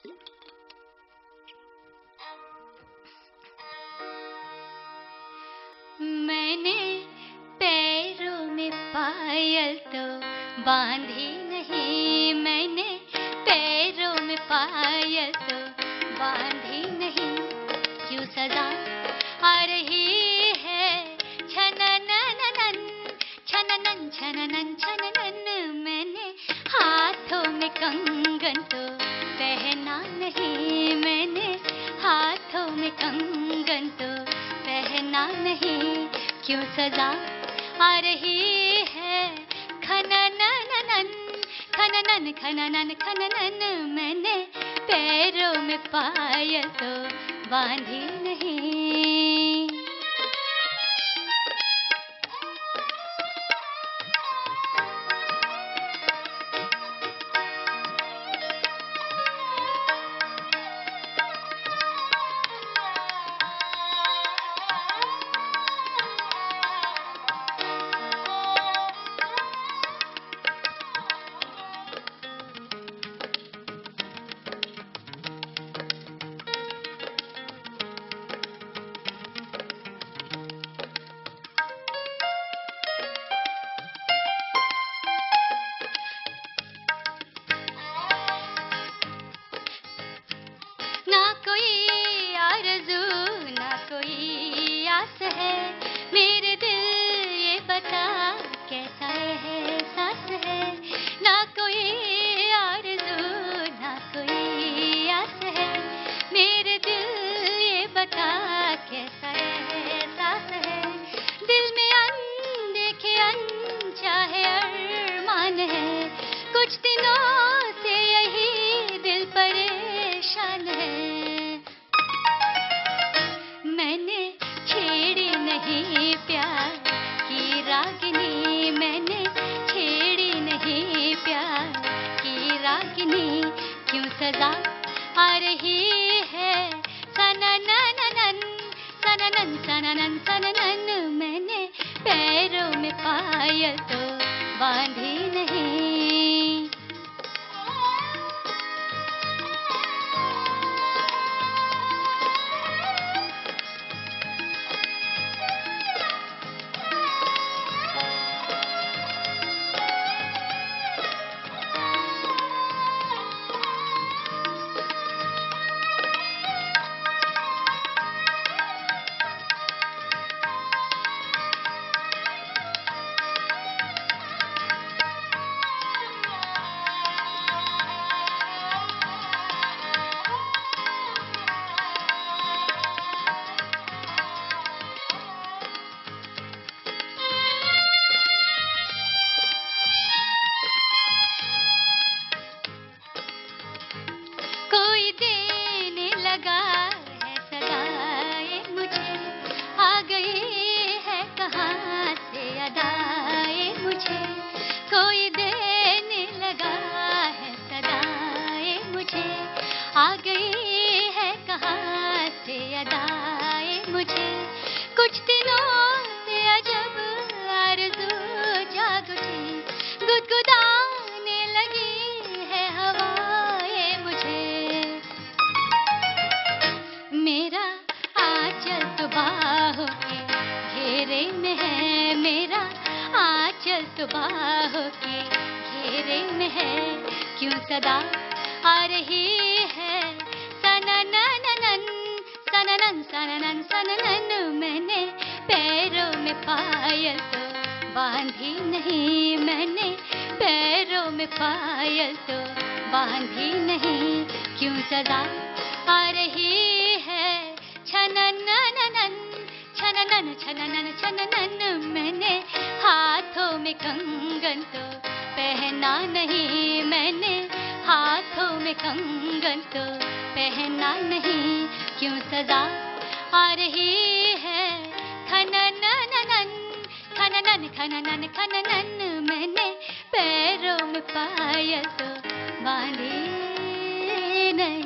मैंने पैरों में पायल तो बांधी नहीं, मैंने पैरों में पायल तो बांधी नहीं, क्यों सजा आ रही है छननननन छननन छननन छननन। मैंने हाथों में कंगन तो पहना नहीं, मैंने हाथों में कंगन तो पहना नहीं, क्यों सजा आ रही है खननननन खननन खननन खननन। मैंने पैरों में पायल तो बांधी नहीं। ना कोई आरज़ू ना कोई आस है, मेरे दिल ये बता कैसा एहसास है। ना कोई आरज़ू ना कोई आस है, मेरे दिल ये बता कैसा एहसास है। दिल में अनदेखे अनचाहे अरमान है, कुछ दिनों से यही दिल परेशान है। मैंने छेड़ी नहीं प्यार की रागिनी, मैंने छेड़ी नहीं प्यार की रागिनी, क्यों सजा आ रही है सननननन सननन सननन सननन। मैंने पैरों में पायल तो बांधी नहीं। कोई देने लगा है सदाए मुझे, आ गई है कहाँ से अदाए मुझे। कोई देने लगा है सदाए मुझे, आ गई है कहाँ से अदाए मुझे। कुछ दिनों से अजब आरज़ू जाग उठी, गुदगुदाने लगी है हवाएं मुझे। मेरा आंचल तो बाहों के घेरे में है, मेरा आंचल तो बाहों के घेरे में है, क्यों सदा आ रही है सननननन सननन सननन सननन। मैंने पैरों में पायल तो बांधी नहीं, मैंने पैरों में पायल तो बांधी नहीं, क्यों सजा आ रही है छननननन छननन छननन छननन। मैंने हाथों में कंगन तो पहना नहीं, मैंने हाथों में कंगन तो पहना नहीं, क्यों सजा आ रही है खननननन खननन खननन खननन। मैंने पैरों में पायल तो बांधी नहीं।